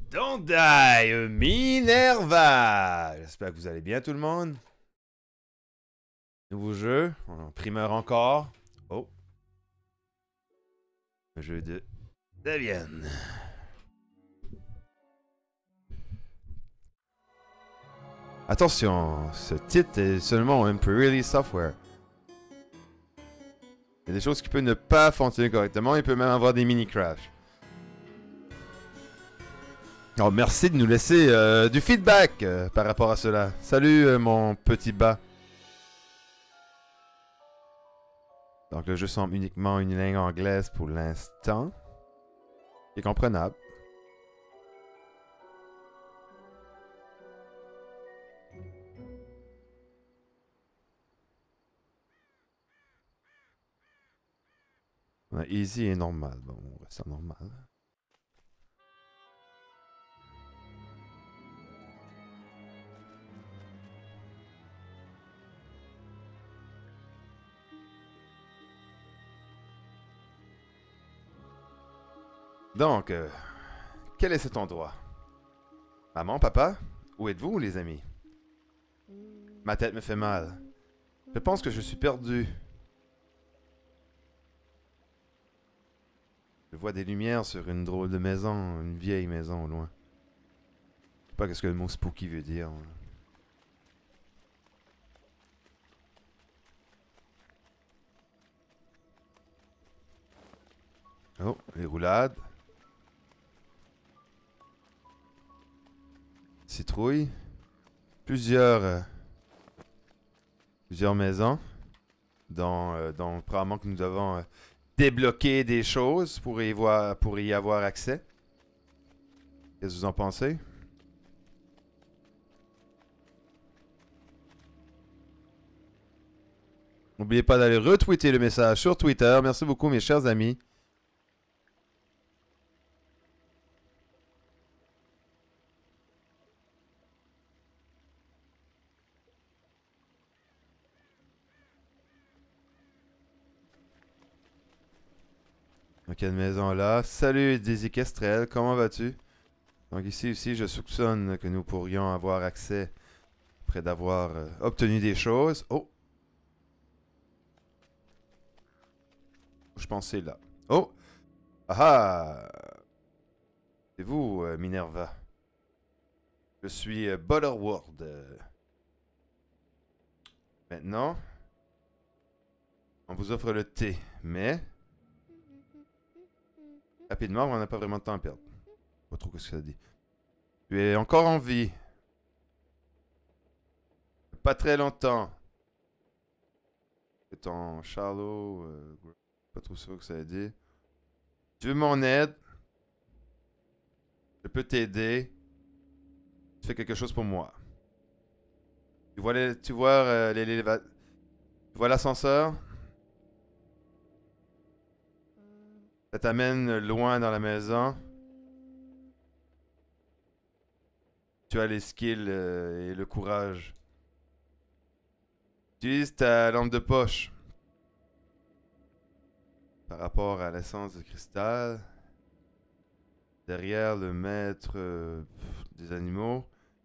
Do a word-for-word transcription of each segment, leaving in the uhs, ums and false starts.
Don't die, Minerva! J'espère que vous allez bien tout le monde. Nouveau jeu, en primeur encore. Oh. Un jeu de Debian. Attention, ce titre est seulement un pre-release software. Il y a des choses qui peuvent ne pas fonctionner correctement, il peut même avoir des mini-crashs. Oh, merci de nous laisser euh, du feedback euh, par rapport à cela. Salut euh, mon petit bas. Donc le jeu semble uniquement une langue anglaise pour l'instant. C'est comprenable. On a easy et normal. Bon, on reste en normal. Donc, euh, quel est cet endroit? Maman, papa? Où êtes-vous, les amis? Ma tête me fait mal. Je pense que je suis perdu. Je vois des lumières sur une drôle de maison, une vieille maison au loin. Je sais pas ce que le mot spooky veut dire. Oh, les roulades. Citrouille. Plusieurs... Euh, plusieurs maisons. Dont, euh, dont probablement que nous devons euh, débloquer des choses pour y, voir, pour y avoir accès. Qu'est-ce que vous en pensez? N'oubliez pas d'aller retweeter le message sur Twitter. Merci beaucoup mes chers amis. Donc, il y a une maison là. Salut Daisy Kestrel, comment vas-tu? Donc ici aussi, je soupçonne que nous pourrions avoir accès après d'avoir euh, obtenu des choses. Oh! Je pensais là. Oh! Ah ah! C'est vous, euh, Minerva. Je suis euh, Butterworth. Euh. Maintenant, on vous offre le thé, mais... Rapidement, on n'a pas vraiment de temps à perdre. Pas trop ce que ça dit. Tu es encore en vie. Pas très longtemps. C'est en Charlot. Euh, pas trop sûr que ça a dit. Tu veux mon aide? Je peux t'aider. Tu fais quelque chose pour moi. Tu vois les, tu vois euh, les, les, tu vois l'ascenseur? Ça t'amène loin dans la maison. Tu as les skills euh, et le courage. Utilise ta lampe de poche. Par rapport à l'essence de cristal. Derrière le maître euh, des animaux.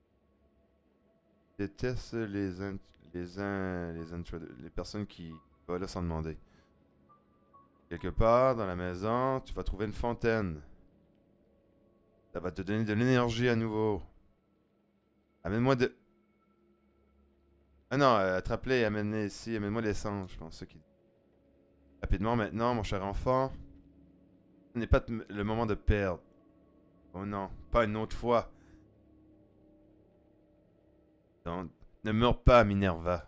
Déteste les in les in les, les personnes qui volent sans demander. Quelque part dans la maison, tu vas trouver une fontaine. Ça va te donner de l'énergie à nouveau. Amène-moi de... Ah non, euh, attrape-les et amène-les ici. Amène-moi l'essence, je pense. Qui... Rapidement maintenant, mon cher enfant. Ce n'est pas le moment de perdre. Oh non, pas une autre fois. Non, ne meurs pas, Minerva.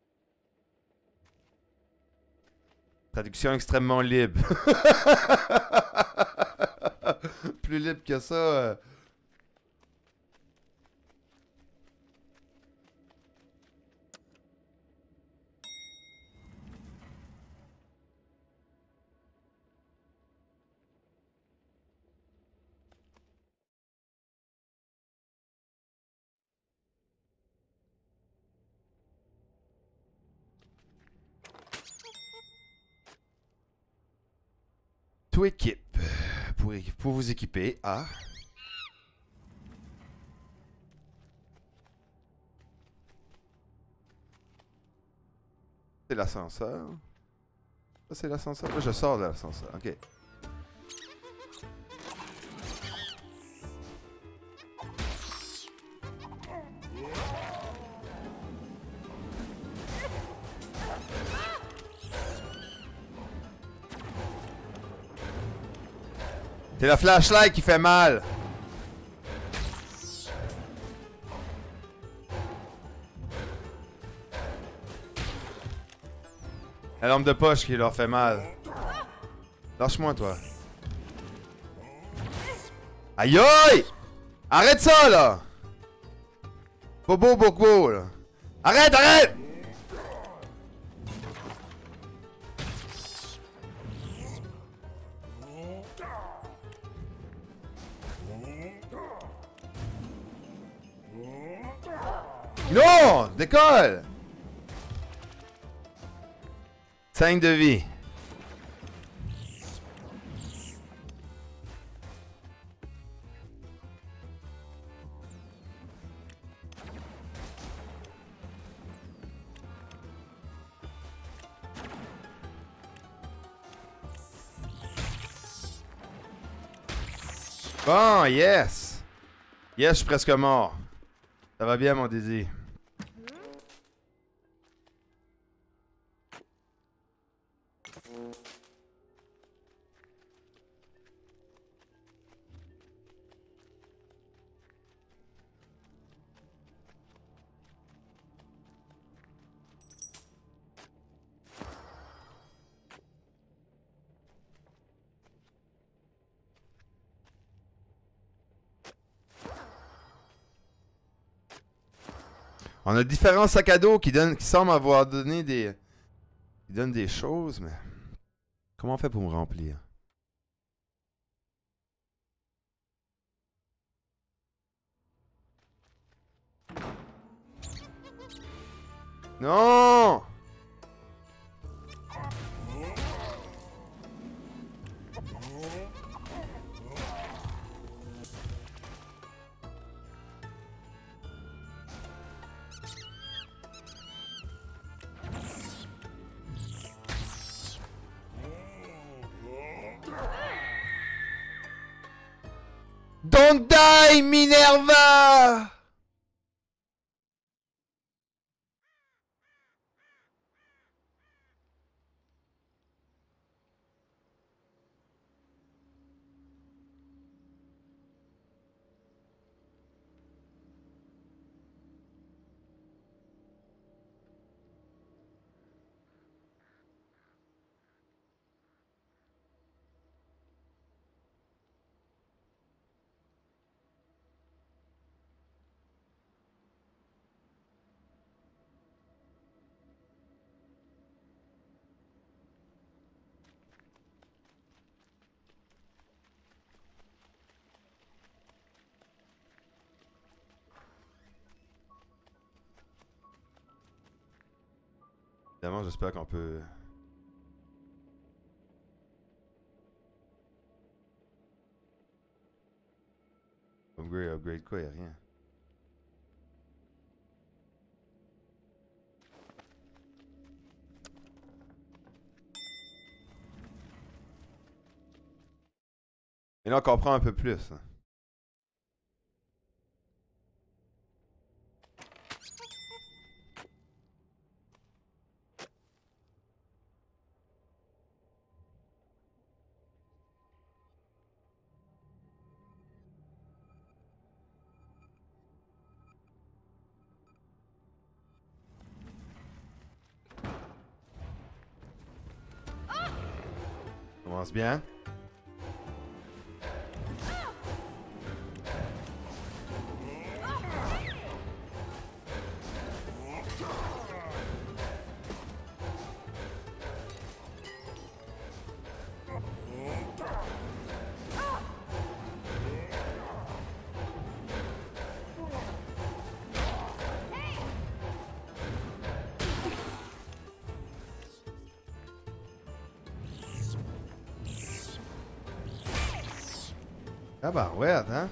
Traduction extrêmement libre. Plus libre que ça. Euh... Tout équipe. Pour, pour vous équiper à... c'est l'ascenseur. Ça, c'est l'ascenseur. Là, je sors de l'ascenseur. Ok. C'est la flashlight qui fait mal. La lampe de poche qui leur fait mal. Lâche-moi, toi. Aïe aïe! Arrête ça, là! Bobo, bobo, là. Arrête, arrête! Non! Décolle! cinq de vie. Bon, yes! Yes, je suis presque mort. Ça va bien, mon désir. On a différents sacs à dos qui, donnent, qui semblent avoir donné des... Qui donnent des choses, mais... Comment on fait pour me remplir? Non! Don't die, Minerva! Évidemment, j'espère qu'on peut... Upgrade, upgrade quoi, y'a rien. Et là, on comprend un peu plus. Hein. Commence bien. Ah bah ouais, hein?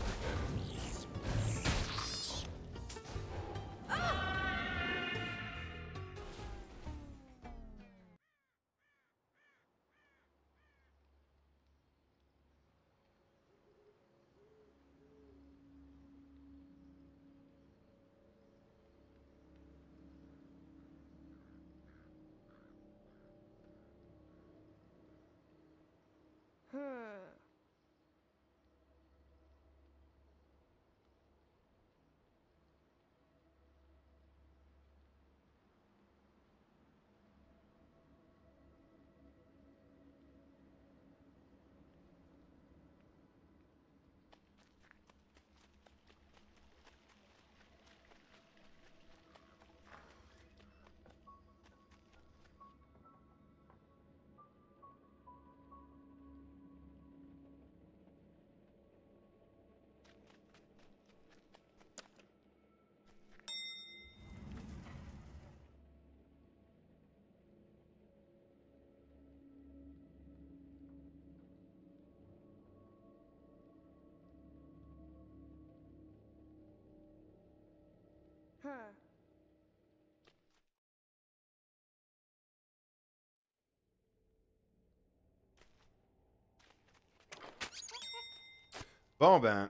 Bon ben,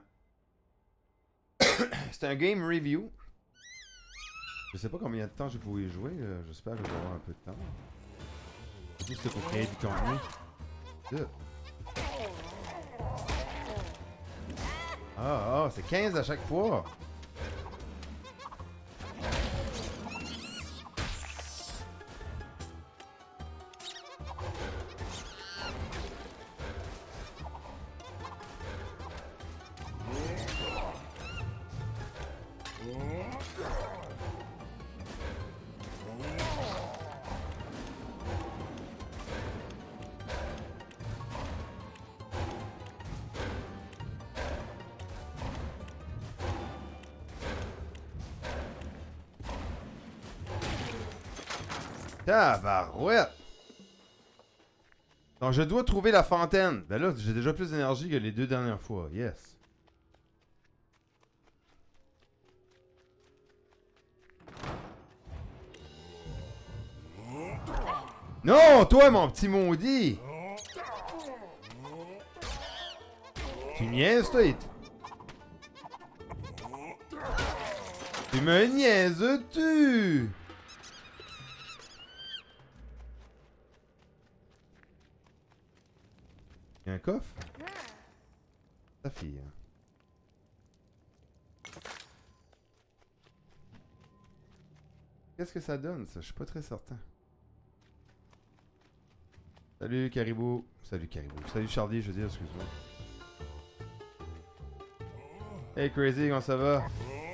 c'est un game review. Je sais pas combien de temps je vais y jouer. euh, J'espère que je vais avoir un peu de temps. Surtout si c'est pour créer du contenu. Yeah. Ah, ah, c'est quinze à chaque fois. Tabarouette! Donc je dois trouver la fontaine. Ben là, j'ai déjà plus d'énergie que les deux dernières fois. Yes. Non, toi, mon petit maudit! Tu niaises, toi? Tu me niaises-tu? Il y a un coffre? Ta fille. Hein. Qu'est-ce que ça donne, ça? Je suis pas très certain. Salut, Caribou. Salut, Caribou. Salut, Charlie, je veux dire, excuse-moi. Hey, Crazy, comment ça va?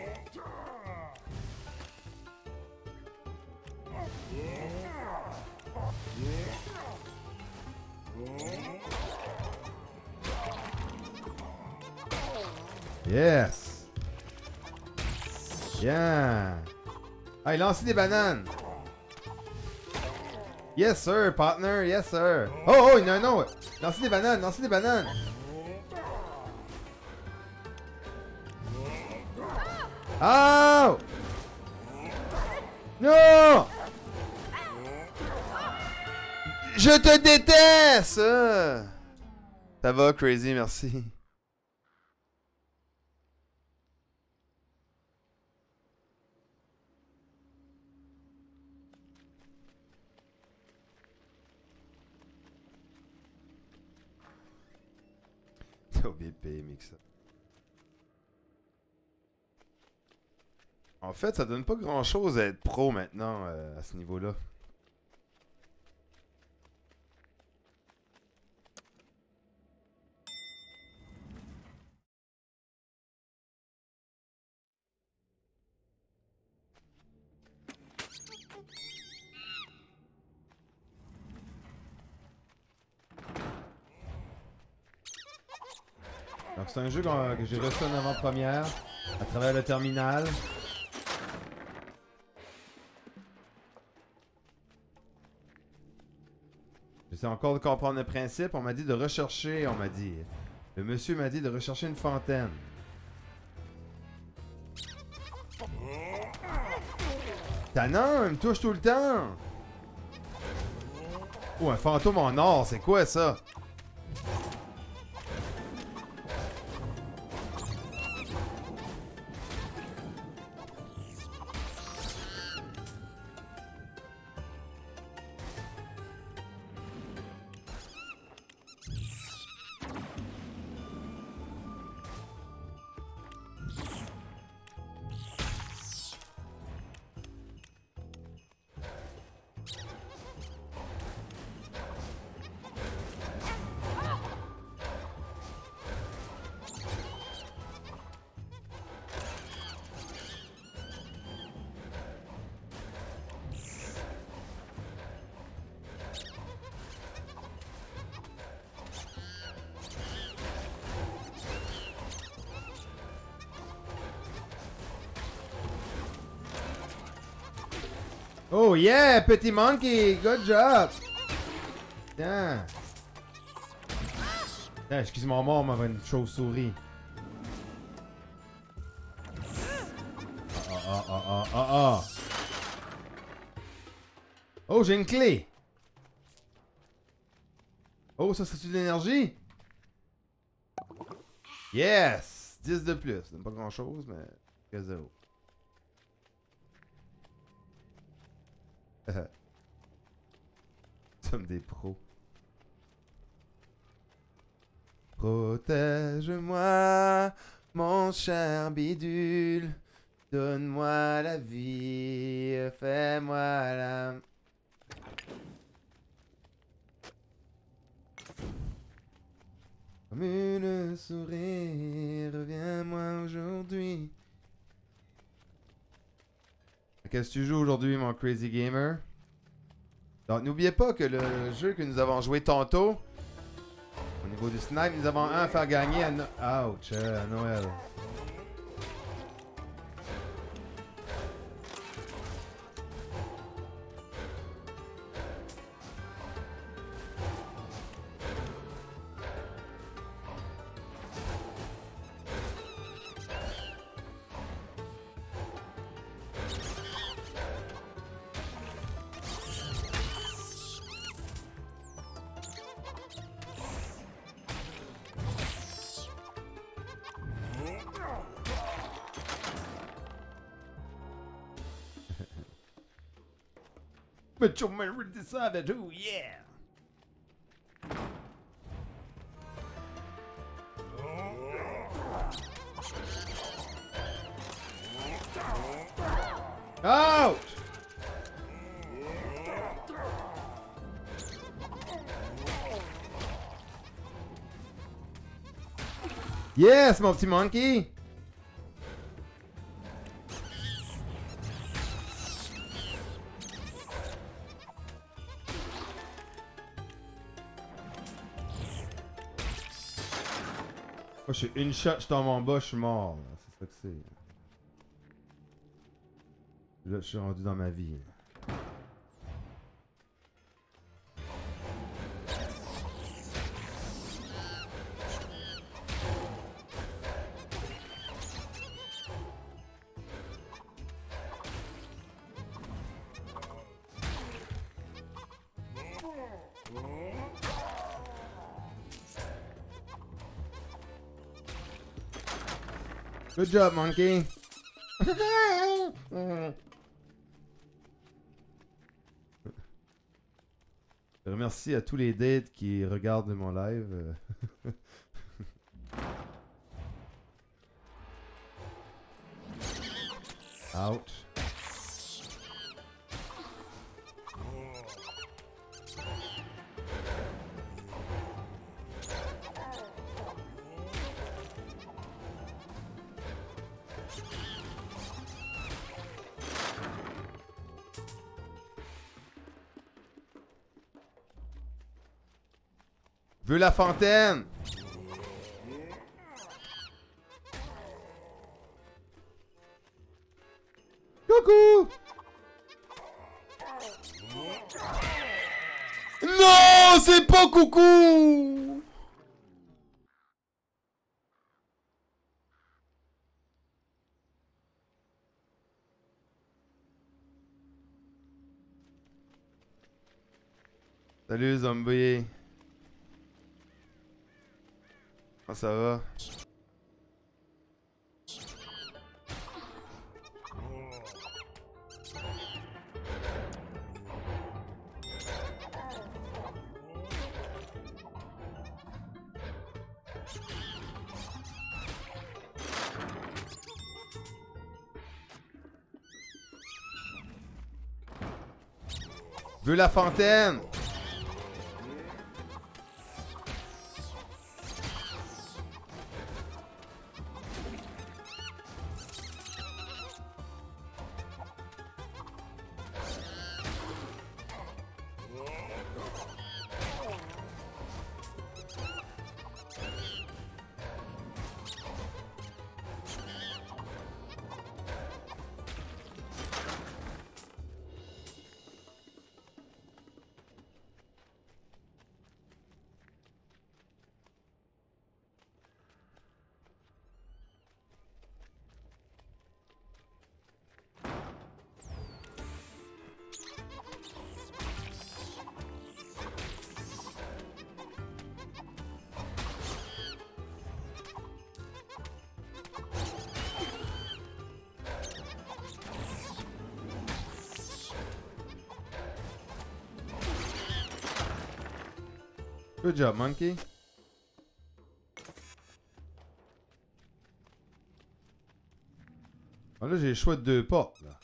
Yes! Bien! Ah, il lance des bananes! Yes, sir, partner, yes, sir! Oh, oh, non, non! Lancez des bananes, lancez des bananes! Oh! Non! Je te déteste! Ça va, Crazy, merci. T'as oublié de payer, Mixa. En fait, ça donne pas grand chose à être pro maintenant euh, à ce niveau-là. Donc c'est un jeu que, que j'ai reçu en avant-première à travers le terminal. J'essaie encore de comprendre le principe. On m'a dit de rechercher, on m'a dit. Le monsieur m'a dit de rechercher une fontaine. Tannant, il me touche tout le temps. Oh, un fantôme en or, c'est quoi ça? Oh yeah, petit monkey, good job. Tiens. Tiens, excuse-moi, mort, m'avait une chauve-souris. Ah ah ah ah ah ah. Oh, j'ai une clé. Oh, ça c'est de l'énergie? Yes! dix de plus. C'est pas grand chose, mais que zéro. Nous sommes des pros. Protège-moi, mon cher bidule. Donne-moi la vie, fais-moi la... Comme une sourire, reviens-moi aujourd'hui. Qu'est-ce que tu joues aujourd'hui, mon Crazy Gamer? Donc, n'oubliez pas que le jeu que nous avons joué tantôt, au niveau du snipe, nous avons un à faire gagner à, no Ouch, euh, à Noël. But you married the savage, oh yeah! Ouch! Yes, mon petit monkey! Moi, je suis une shot, je tombe en bas, je suis mort. C'est ça que c'est. Là, je suis rendu dans ma vie. Good job, monkey. Je remercie à tous les dates qui regardent mon live. Ouch. Veux la fontaine! Coucou! Non, c'est pas coucou! Salut zombie. Ah, ça va? Veux la fontaine! Good job, monkey. Ah, là, j'ai le choix de deux portes, là.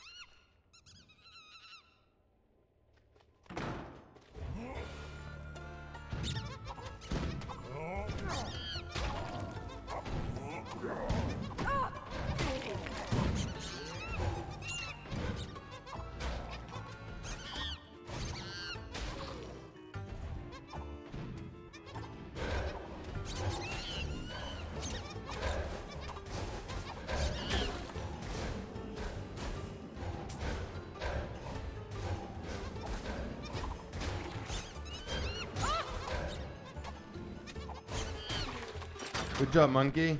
Good job, monkey.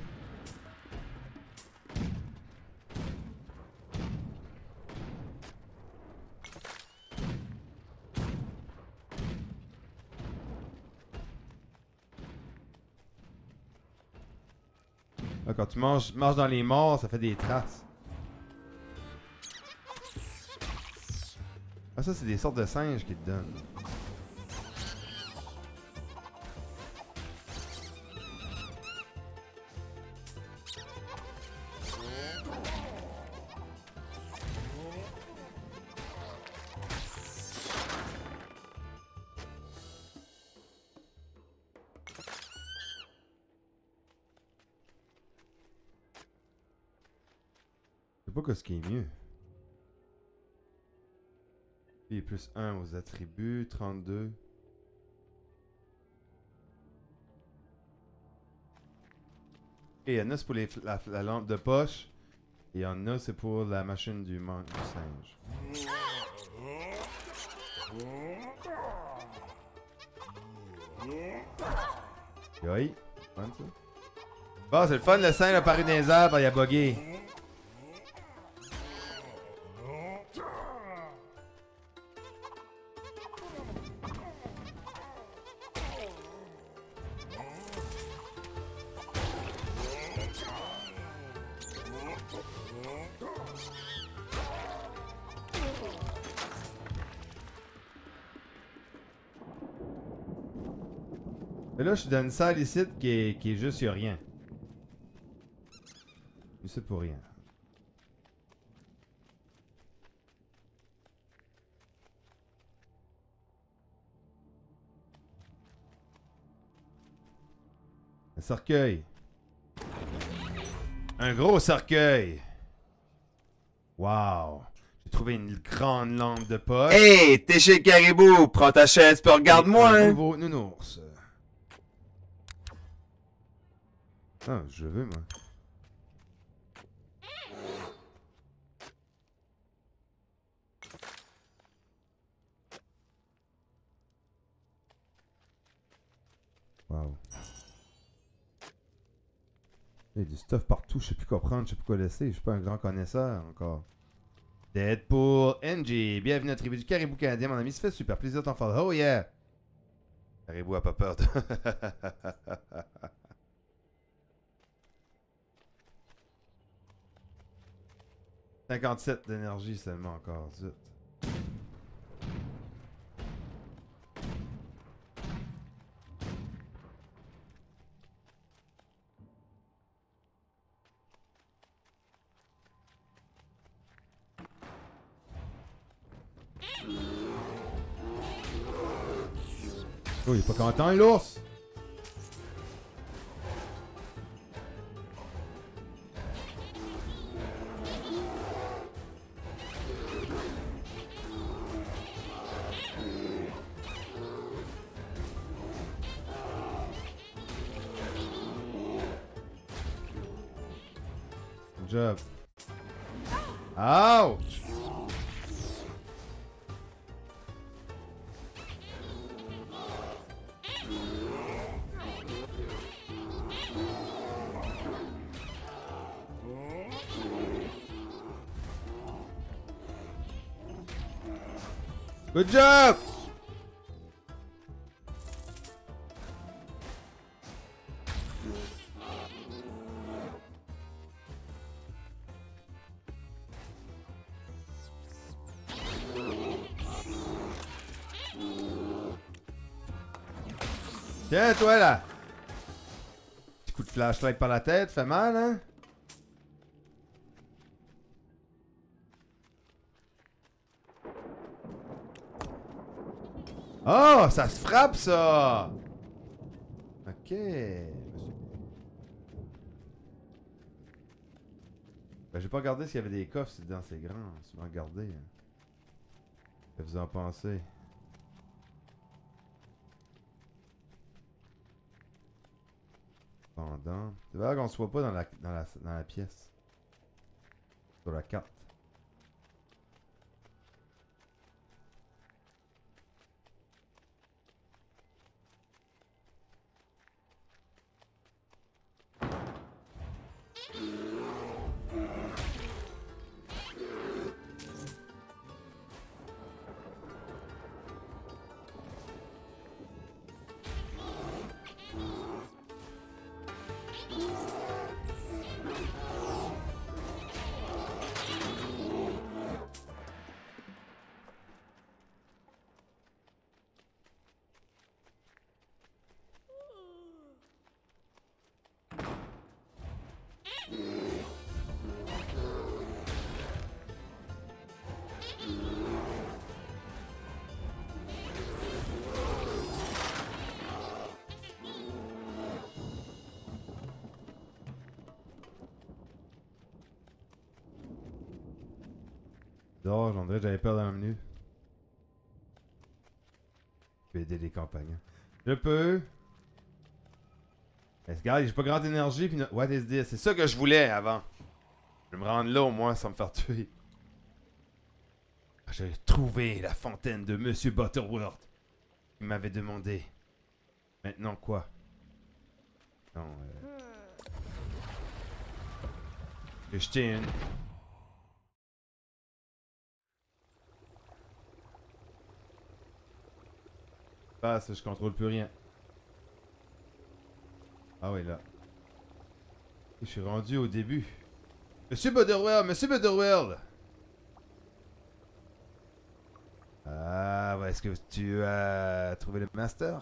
Là, quand tu manges, marches dans les morts, ça fait des traces. Ah, ça, c'est des sortes de singes qui te donnent. Je sais pas ce qui est mieux. Puis plus un aux attributs, trente-deux. Et il y en a c'est pour les, la, la lampe de poche. Et il y en a c'est pour la machine du, man, du singe. Yoï. Fun, ça. Bon, c'est le fun, le singe a apparu dans les arbres, il a bugué. Mais là, je suis dans une salle ici qui est, qui est juste, y'a rien. Ici pour rien. Un cercueil. Un gros cercueil. Wow. J'ai trouvé une grande lampe de poche. Hey, t'es chez Caribou, prends ta chaise puis regarde-moi, Un hein. nouveau nounours. Ah, je veux, moi. Wow. Il y a du stuff partout, je sais plus quoi prendre, je sais plus quoi laisser, je suis pas un grand connaisseur encore. Deadpool, N G, bienvenue à la tribu du Caribou canadien, mon ami, ça fait super plaisir de t'en faire. Oh yeah! Caribou a pas peur de... cinquante-sept d'énergie seulement encore, zut. Oh, il est pas content, l'ours! Good job. Ouch! Good job! Tiens, toi là! Petit coup de flashlight par la tête, fait mal, hein? Oh, ça se frappe, ça! Ok. Ben, j'ai pas regardé s'il y avait des coffres dans ces grands. Souvent regardé. Hein. Que vous en pensez? Pendant. C'est vrai qu'on se voit pas dans la, dans la, dans la pièce. Sur la carte. Oh, j'en dirais que j'avais peur dans la minute. Je vais aider les compagnons. Je peux. Mais regarde, j'ai pas grande énergie. Puis no... What is this? C'est ça que je voulais avant. Je vais me rendre là au moins sans me faire tuer. J'ai trouvé la fontaine de Monsieur Butterworth. Il m'avait demandé. Maintenant quoi? Non, euh... J'ai jeté une. Passe, je contrôle plus rien. Ah oui, là. Je suis rendu au début. Monsieur Butterworth, Monsieur Butterworth! Ah, ouais, est-ce que tu as trouvé le master?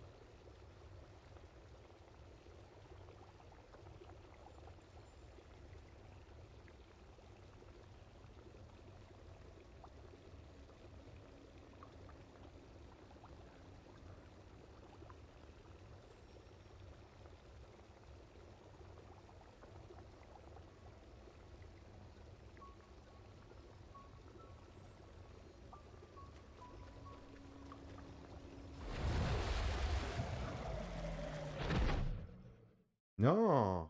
Non!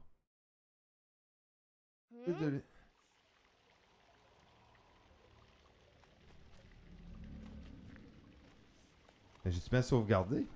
Désolé. J'ai-tu bien sauvegardé?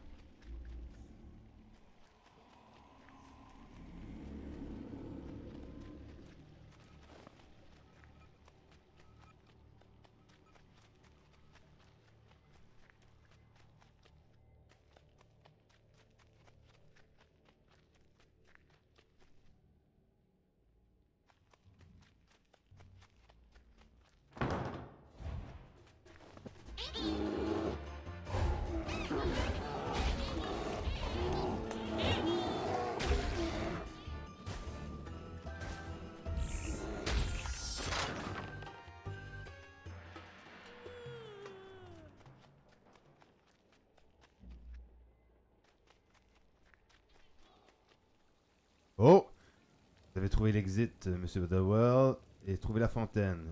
Oh! Vous avez trouvé l'exit, euh, Monsieur Butterworth, et trouvé la fontaine.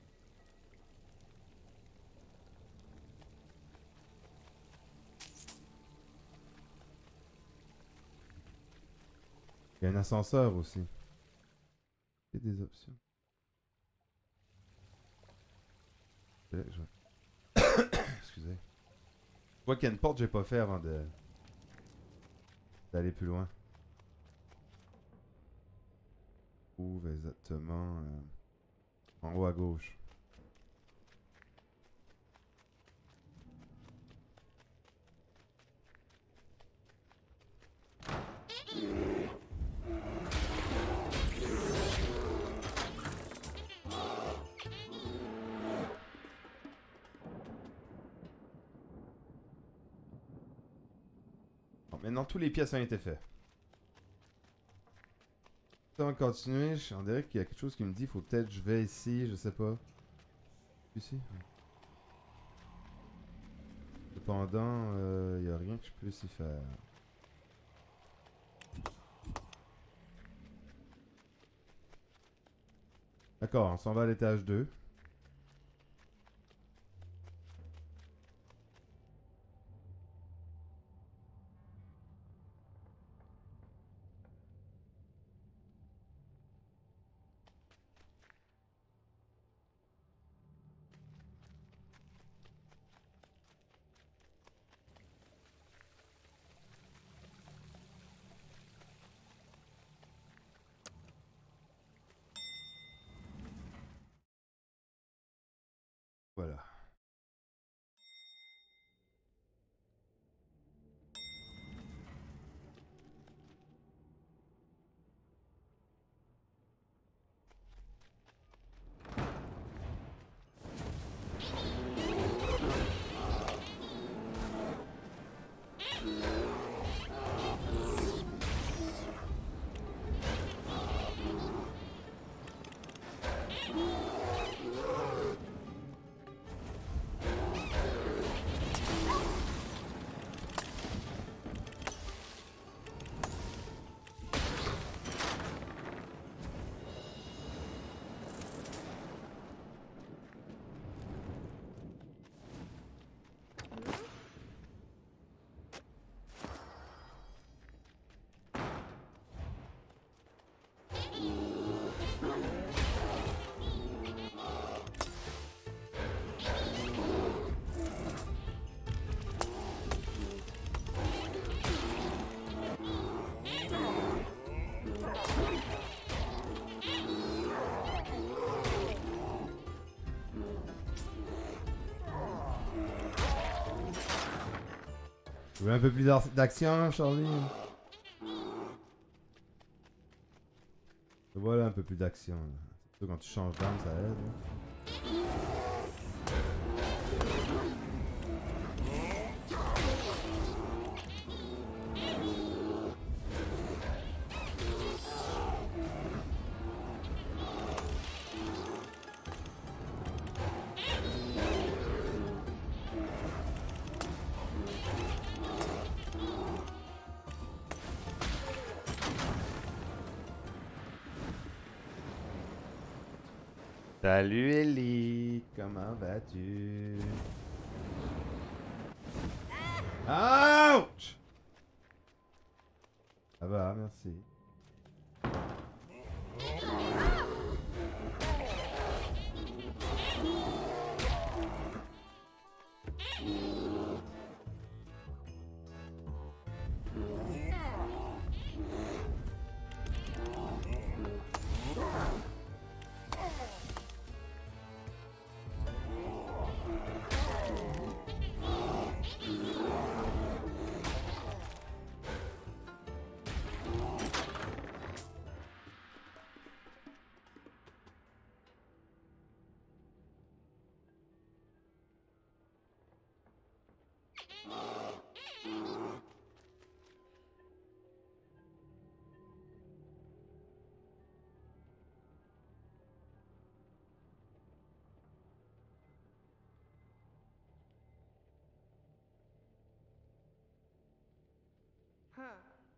Il y a un ascenseur aussi. Il y a des options. Je vais- Excusez. Je vois qu'il y a une porte que j'ai pas fait avant de d'aller plus loin. Où exactement? euh, En haut à gauche. Maintenant, tous les pièces ont été faites. On va continuer. On dirait qu'il y a quelque chose qui me dit faut peut-être que je vais ici, je sais pas. Ici? Cependant, il euh, n'y a rien que je puisse y faire. D'accord, on s'en va à l'étage deux. Voilà. Tu veux un peu plus d'action, Charlie? Voilà, un peu plus d'action. C'est sûr, quand tu changes d'arme, ça aide. Hein. Salut Ellie, comment vas-tu? Ouch! Ça va, merci. Huh.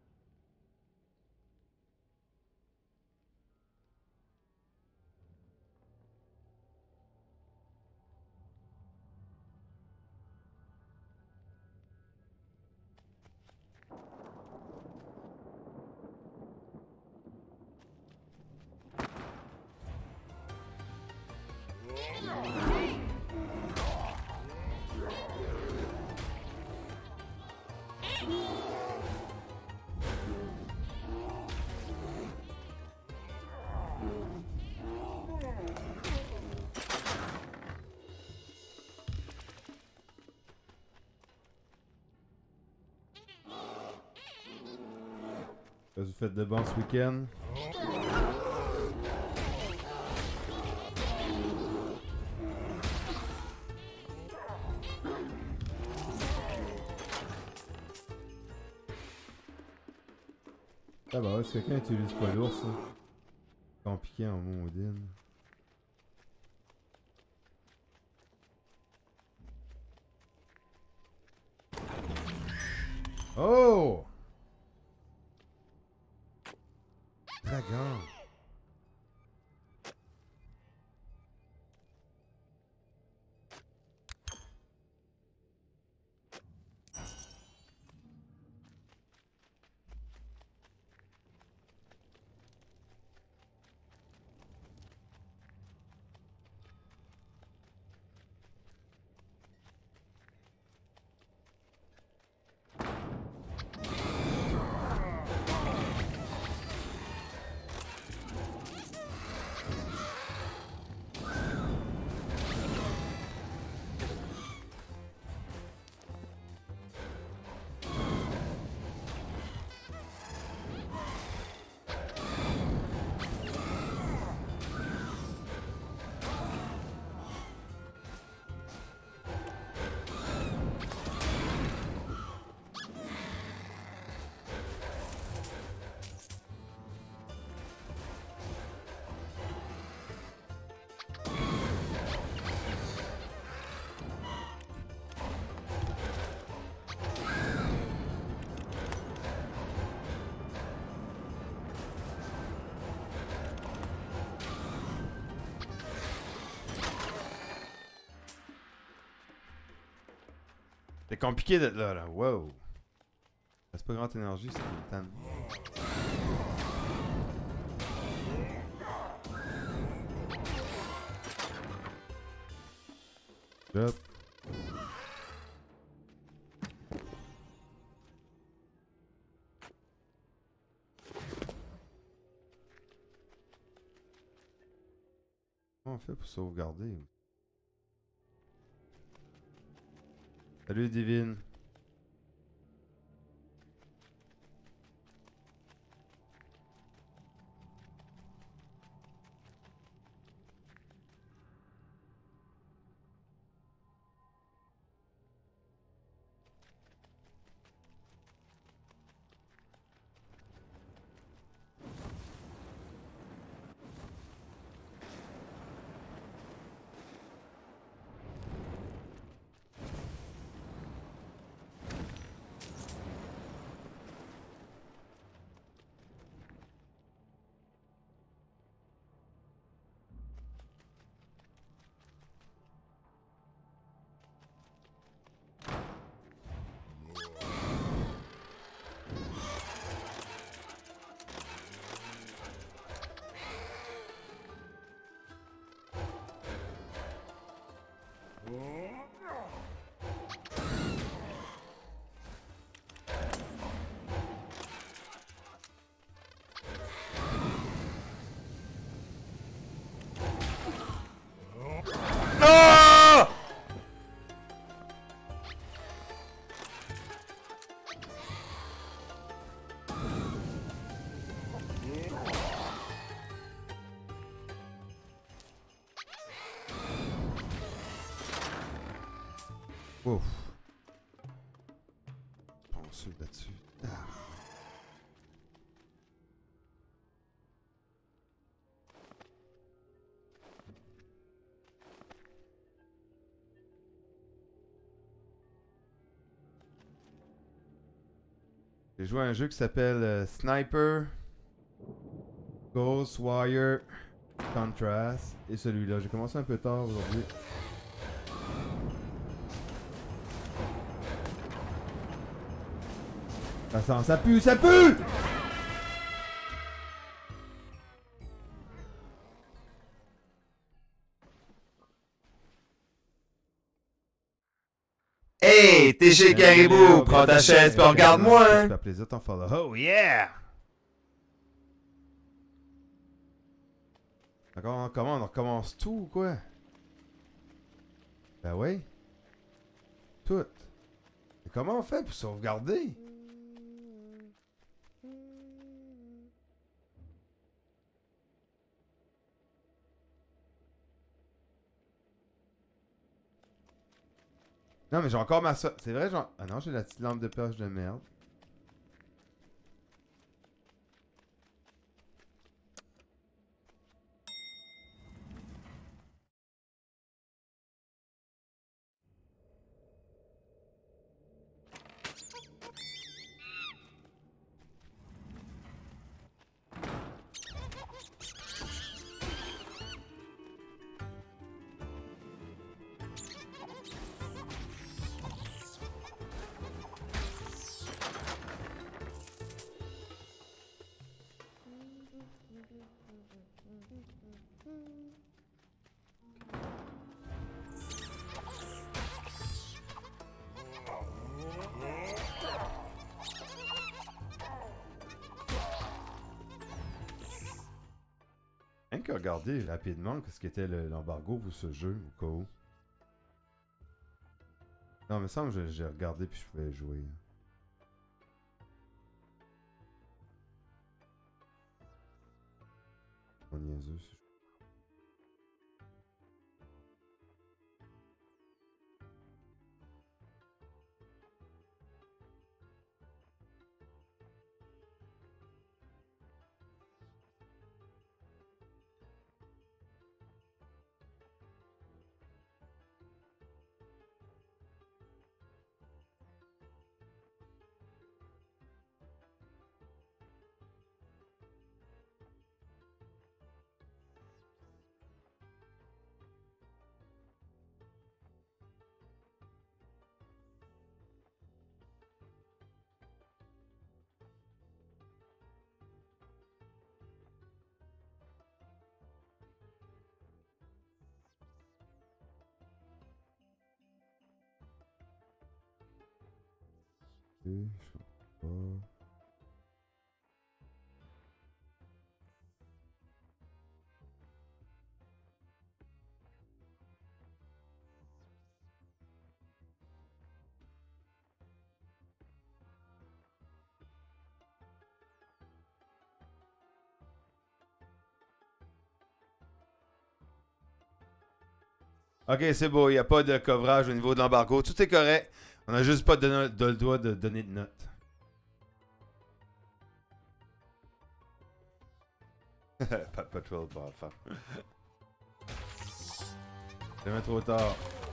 Qu'est-ce que vous faites de bon ce week-end? Ah bah ouais, si quelqu'un utilise pas l'ours, ça. Compliqué en maudine. Oh! Dragon! C'est compliqué d'être là, là. Wow. C'est pas grande énergie, c'est une tanne. Hop. Comment on fait pour sauvegarder? Salut Divine. Ouf. Pensez là-dessus. Ah. J'ai joué à un jeu qui s'appelle euh, Sniper Ghostwire Contrast. Et celui-là, j'ai commencé un peu tard aujourd'hui. Ça sent, ça pue, ça pue! Hey, t'es chez Caribou, prends ta chaise puis regarde-moi, Ça hein. fait plaisir de t'en follow. Oh yeah! Encore, comment on recommence tout ou quoi? Ben oui. Tout. Et comment on fait pour sauvegarder? Non mais j'ai encore ma so... C'est vrai, genre... Ah non, j'ai la petite lampe de poche de merde. Rien qu'à regarder rapidement ce qu'était l'embargo pour ce jeu, au cas où. Non, mais il me semble que j'ai regardé puis je pouvais jouer. On niaiseux, si je... Je sais pas. Ok, c'est beau, il n'y a pas de coverage au niveau de l'embargo. Tout est correct. On a juste pas donné de le droit de donner de notes. Pas de patrol pour enfants. C'est jamais trop tard.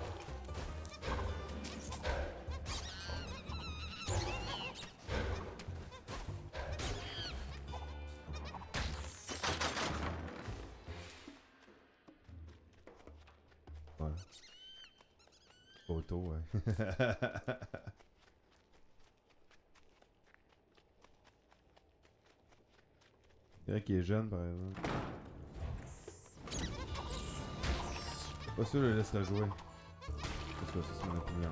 Ouais. Photo, ouais. C'est vrai qu'il est jeune, par exemple. Pas sûr de le laisser jouer. Parce que ça, c'est mon opinion.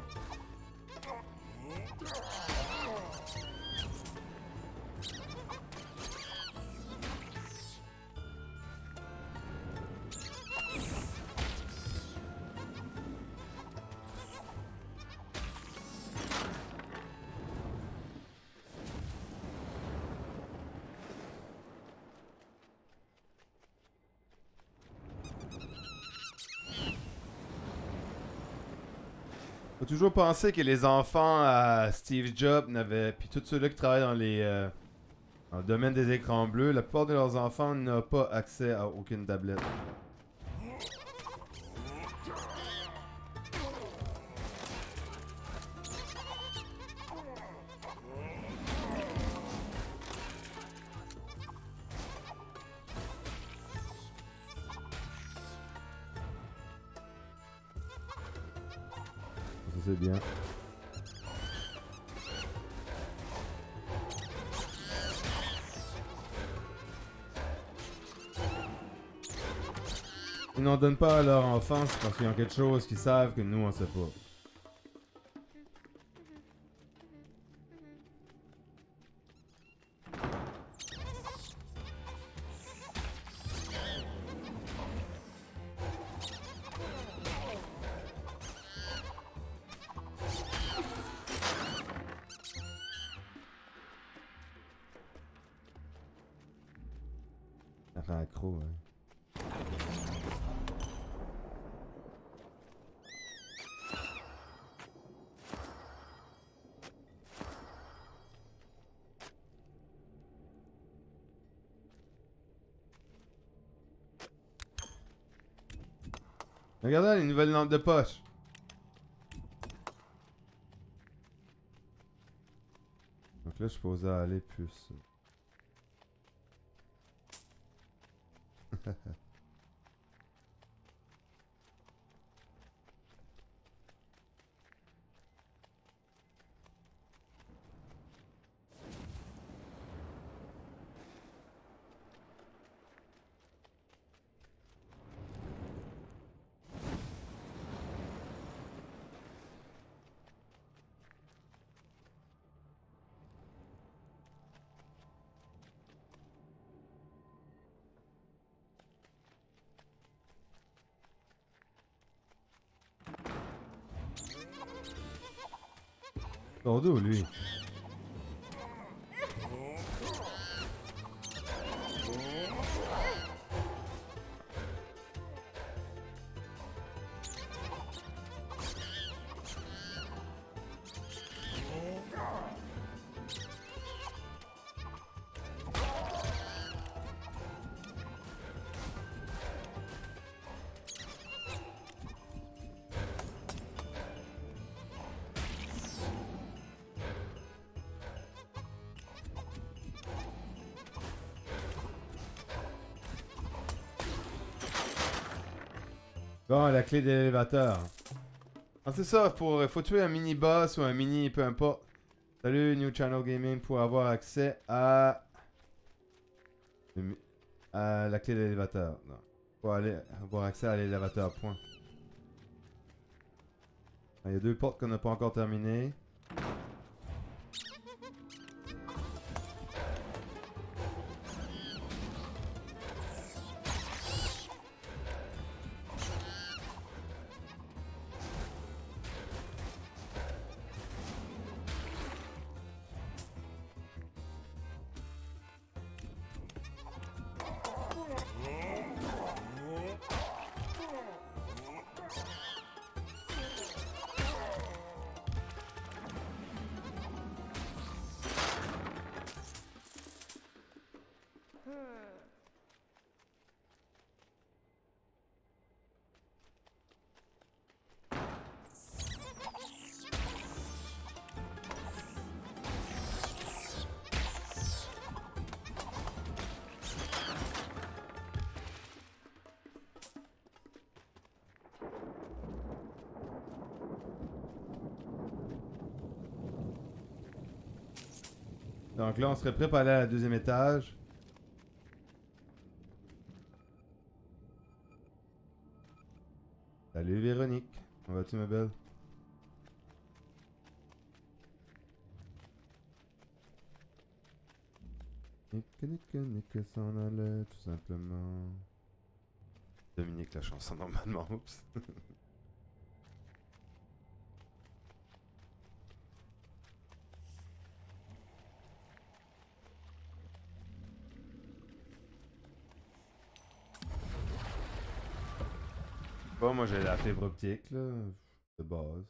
Faut toujours penser que les enfants à Steve Jobs n'avaient, puis tous ceux-là qui travaillent dans les euh, dans le domaine des écrans bleus, la plupart de leurs enfants n'ont pas accès à aucune tablette. Ça c'est bien. Ils n'en donnent pas à leur enfance parce qu'ils ont quelque chose qu'ils savent que nous on sait pas. Ça fait accro, hein. Regardez les nouvelles lampes de poche. Donc là, je suis supposé aller plus. Son dos, lui. Bon, la clé de l'élévateur. Ah, c'est ça, pour, faut tuer un mini-boss ou un mini, peu importe. Salut, New Channel Gaming, pour avoir accès à... à la clé de l'élévateur. Non. Pour aller avoir accès à l'élévateur, point. Il y a deux portes qu'on n'a pas encore terminées. Donc là, on serait prêt pour aller à la deuxième étage. Salut Véronique. Comment vas-tu, ma belle? Nick, Nick, Nick s'en allait tout simplement. Dominique, la chanson normalement. Oups. Bon, moi j'ai la fibre optique, là, de base.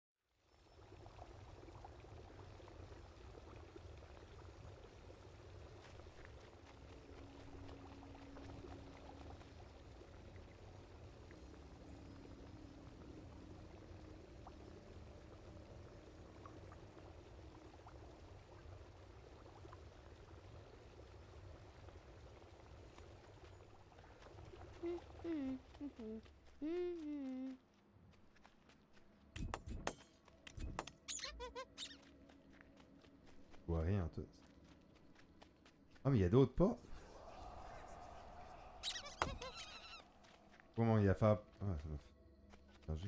Je vois rien en tout. Ah, mais il y a d'autres pas. Comment il y a fait... Ah, ça m'a fait changer.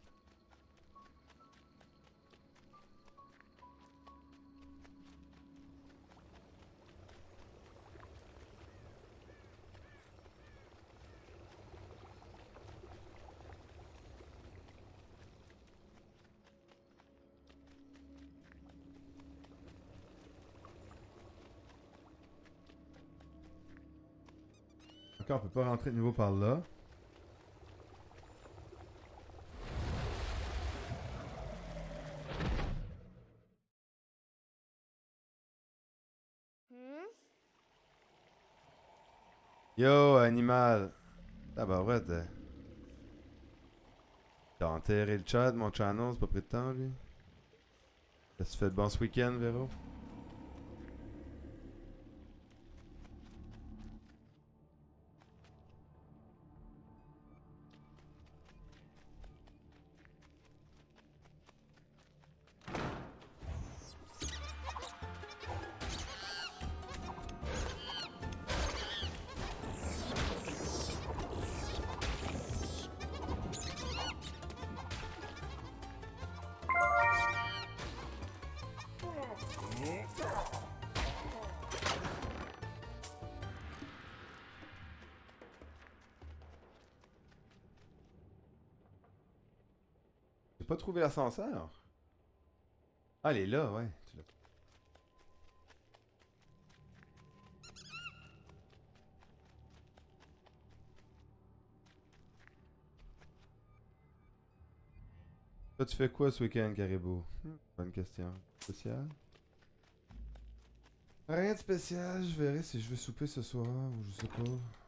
Encore, on peut pas rentrer de nouveau par là. Yo, animal! Ah bah ouais, t'as... T'as enterré le chat, mon channel, c'est pas pris de temps, lui. Ça se fait de bon ce week-end, Véro? J'ai pas trouvé l'ascenseur. Ah, elle est là, ouais. Tu l'as- Toi, tu fais quoi ce week-end, Caribou? Hmm, bonne question. Spécial? Rien de spécial, je verrai si je vais souper ce soir ou je sais pas.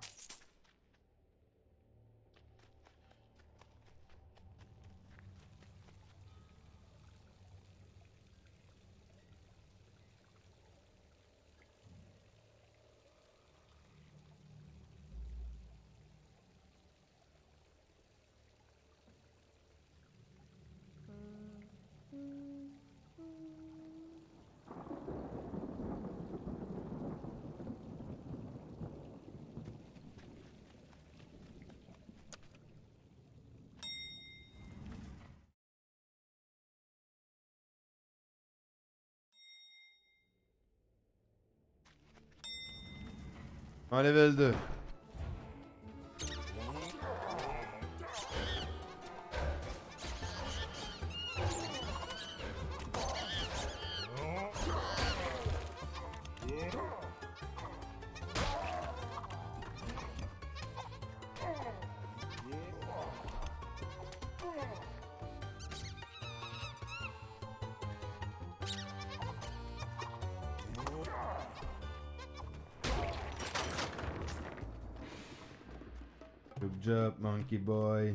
En level deux. Good job, monkey boy.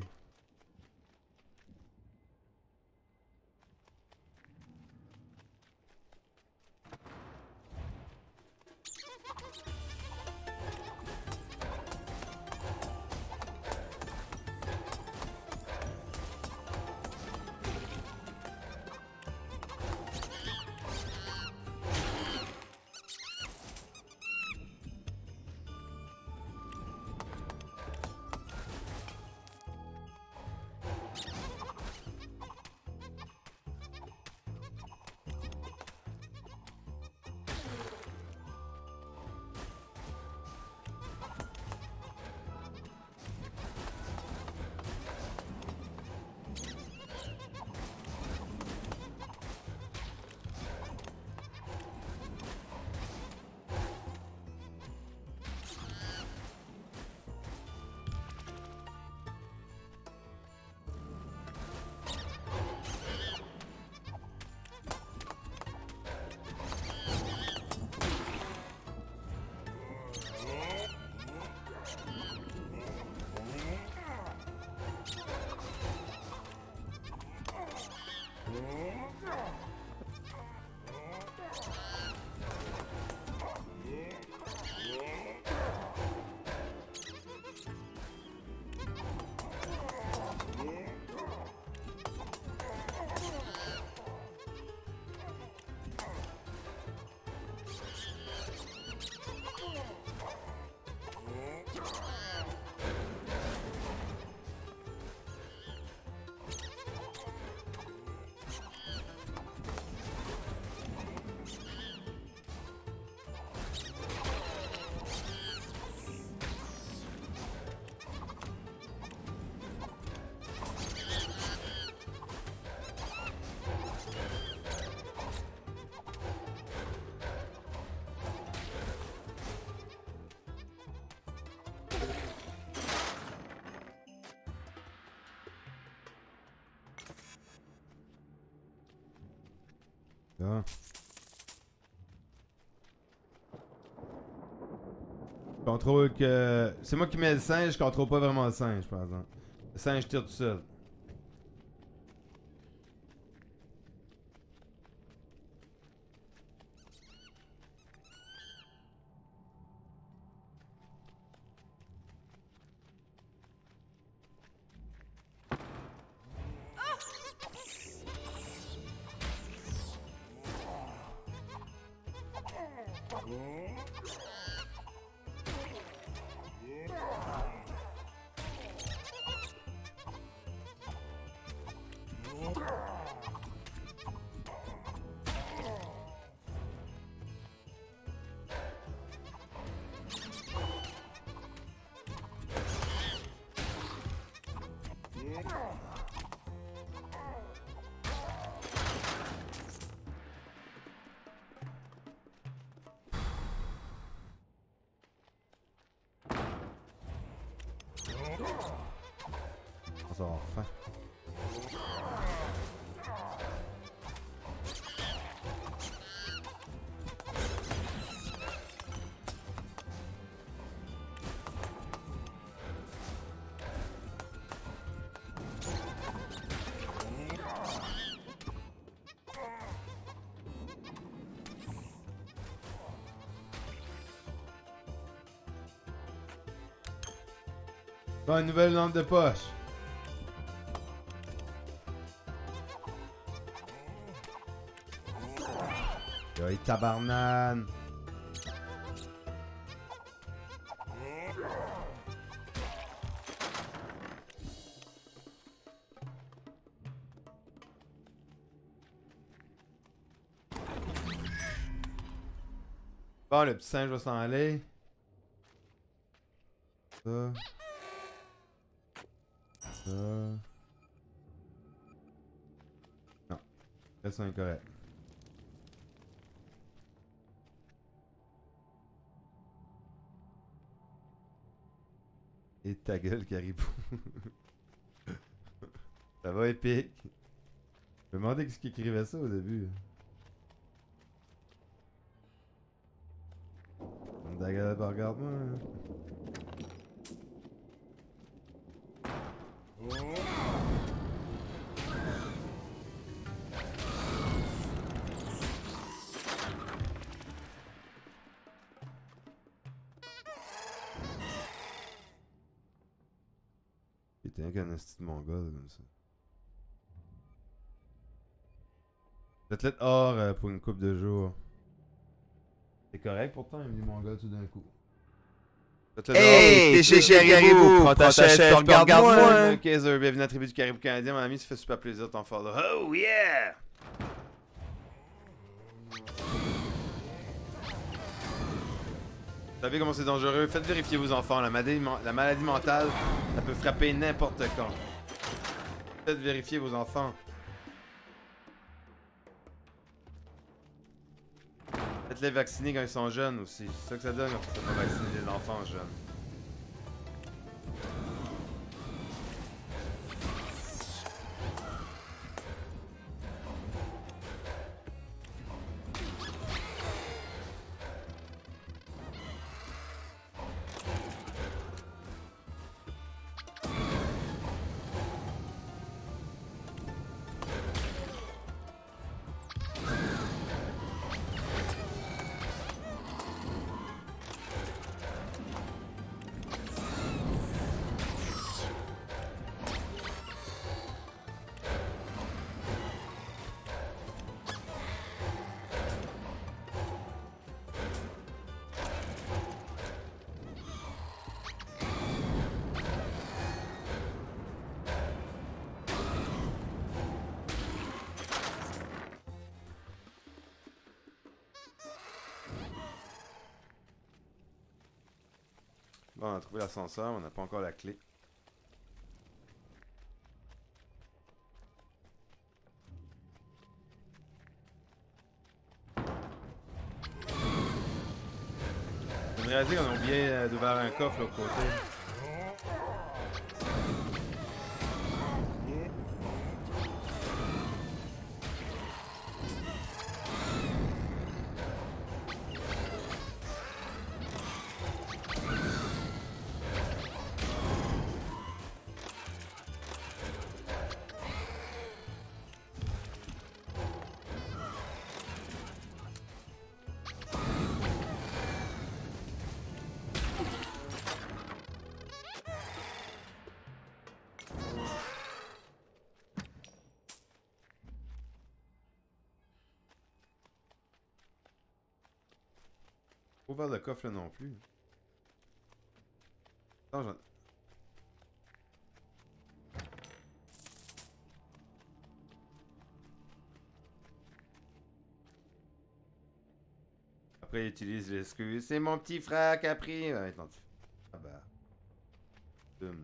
Ah. Je contrôle que. C'est moi qui mets le singe, je contrôle pas vraiment le singe, par exemple. Le singe tire tout seul. On va avoir faim. Bon, une nouvelle lampe de poche. Yo, tabarnane. Bon, le petit singe va s'en aller. Ça. Ça. Non. Ça, c'est incorrect. Et ta gueule, Caribou. Ça va épique. Je me demandais qui écrivait ça au début. Ta gueule, regarde-moi. C'était un canastie de mongol comme ça. Athlète or euh, pour une coupe de jours. C'est correct pourtant, il y a du mongol tout d'un coup. Hey, t'es chez Caribou, prends ta chaise, regarde-moi. Ok, Zer, bienvenue à la tribu du Caribou canadien, mon ami, ça fait super plaisir de t'en follow. Oh yeah! Vous savez comment c'est dangereux? Faites vérifier vos enfants. La maladie, la maladie mentale, ça peut frapper n'importe quand. Faites vérifier vos enfants. Faites-les vacciner quand ils sont jeunes aussi. C'est ça que ça donne quand tu fais pas vacciner les enfants jeunes. Bon, on a trouvé l'ascenseur, on n'a pas encore la clé. Je viens de réaliser qu'on a oublié euh, d'ouvrir un coffre de l'autre côté. Pas ouvert le coffre là non plus. Attends, j'en... Après, il utilise l'excuse. C'est mon petit frère qui a pris. Ouais, attends, tu... Ah bah. Boum.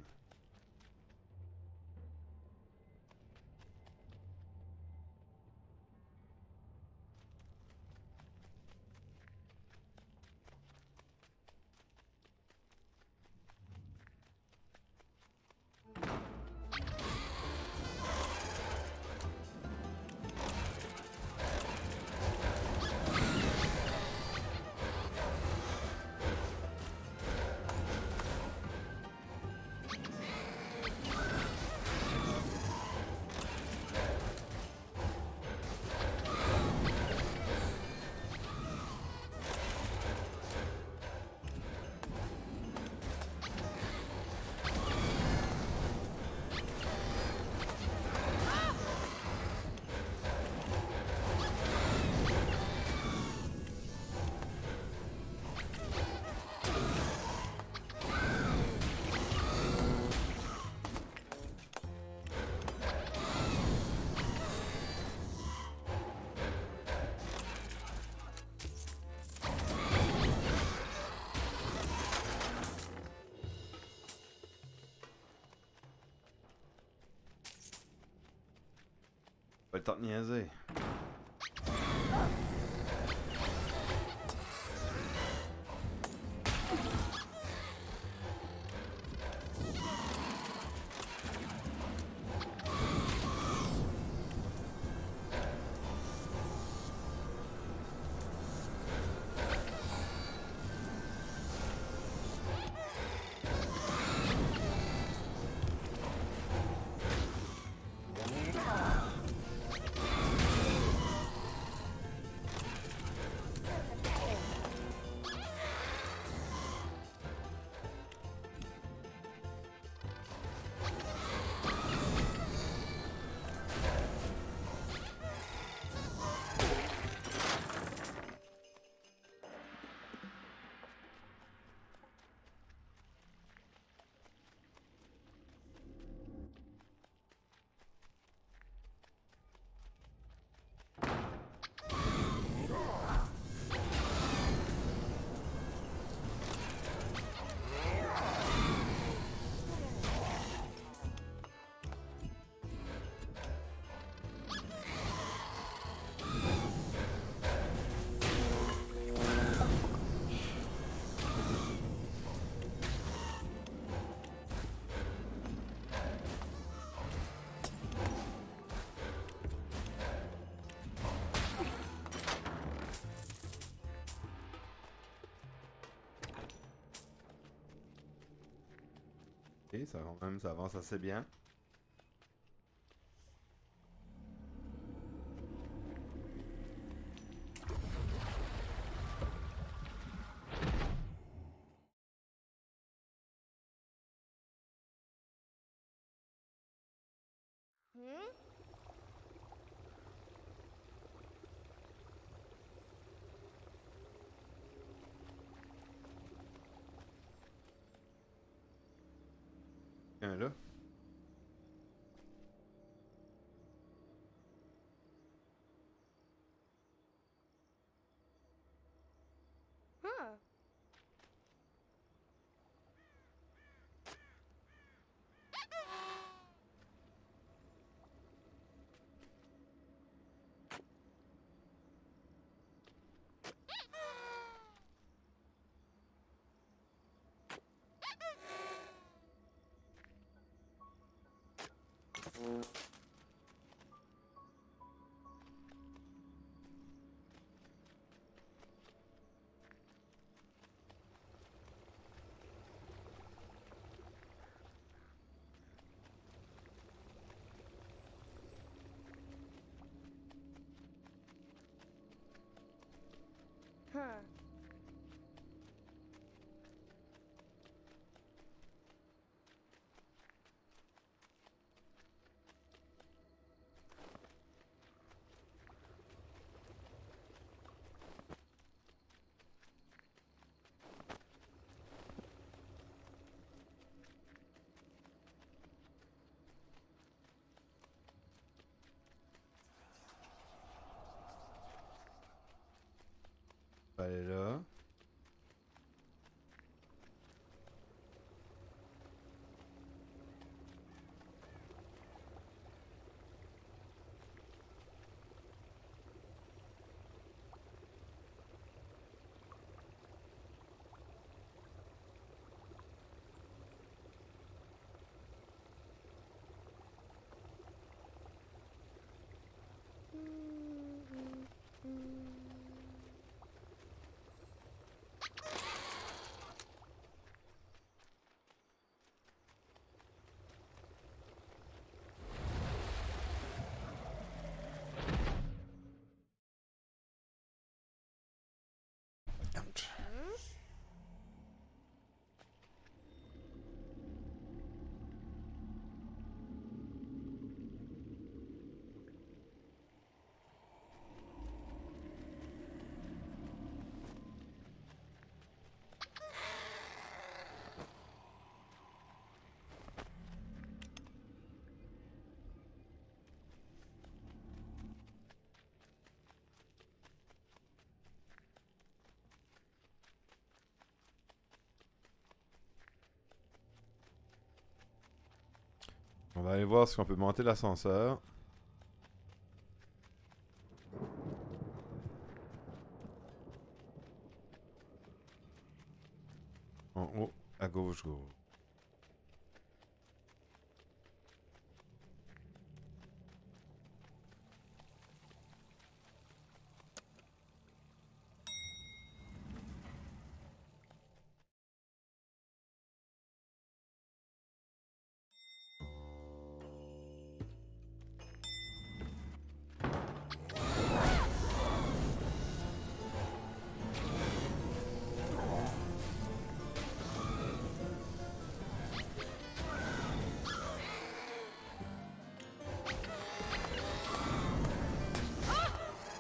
Pas le temps de niaiser. Ok, ça, quand même, ça avance assez bien. Hmm? Un là. Huh. Huh. On va aller là. On va aller voir si on peut monter l'ascenseur.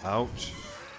Ouch.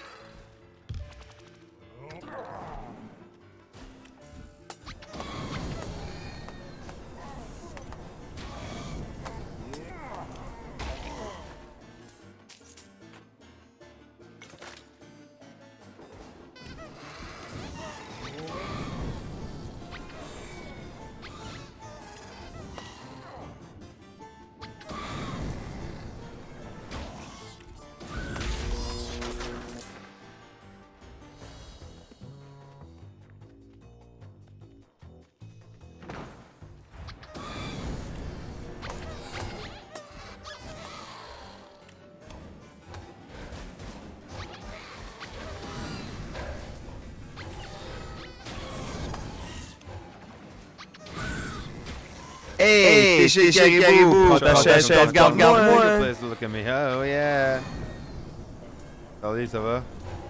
Hey, t'es chez Caribou, prends ta chaise, regarde-moi. Please look at me. Oh yeah. Charlie, ça va?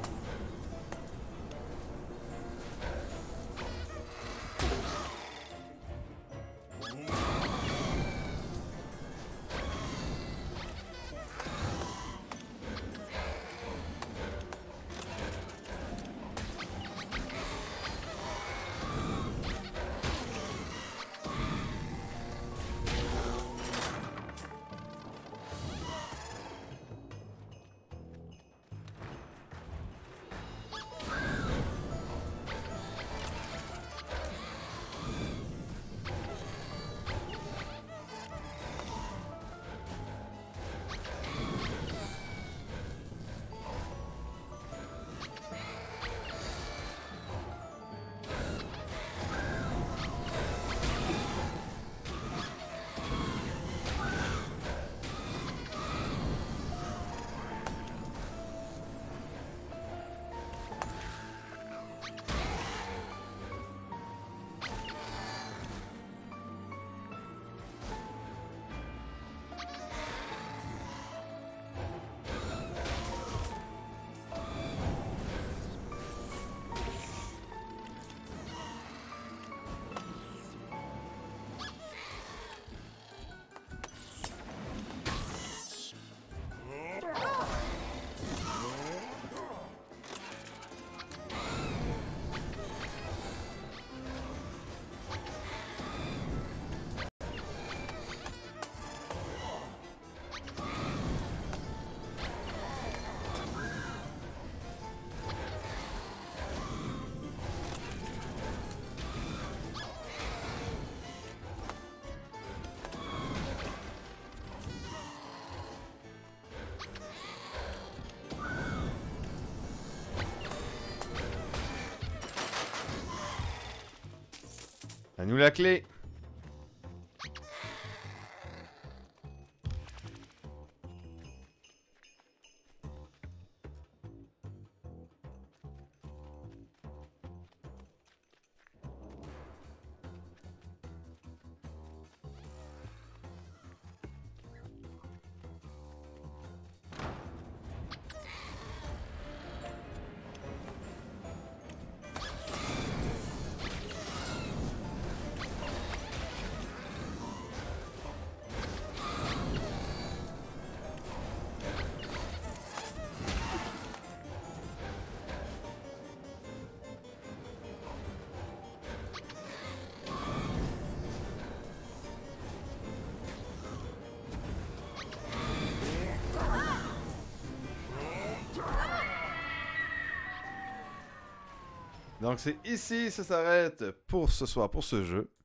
À nous la clé. Donc c'est ici, ça s'arrête pour ce soir, pour ce jeu.